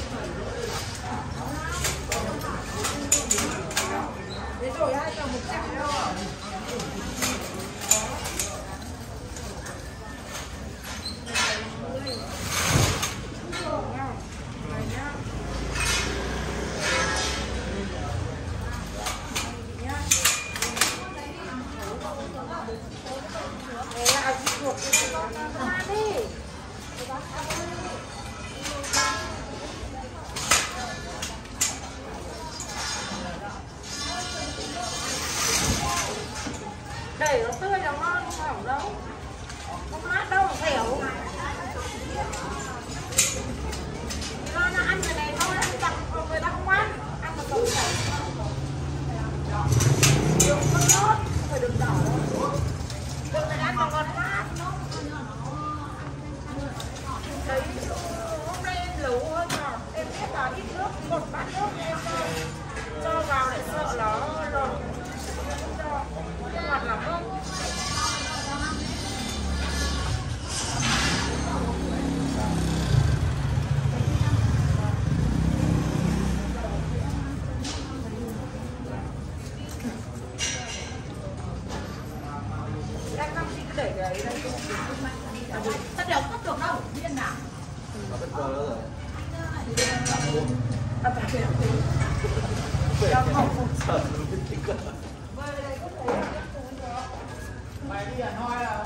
Thế rồi hai tầm 100 đâu à? Để nó tươi là ngon, không hỏng đâu. Không mát đâu, mà dẻo. Nó ăn cái này thôi, ăn vặt người ta không ăn. Ăn mà cầu chảy. Đường có tốt, không phải đường đỏ đâu. Đường này ăn mà ngon mát. Đấy, hôm nay em nấu hơn mà. Em biết là ít nước, một bát nước em cho vào để sợ nó lột. Ngọt lắm không? Đang năm chị cứ để cái ấy đây. Tất đều cắt được đâu, viên nào. Có bất cơ nữa rồi. Ăn phải kìa. Đang không sợ đúng cái tính cơ. Mày đi à nói à?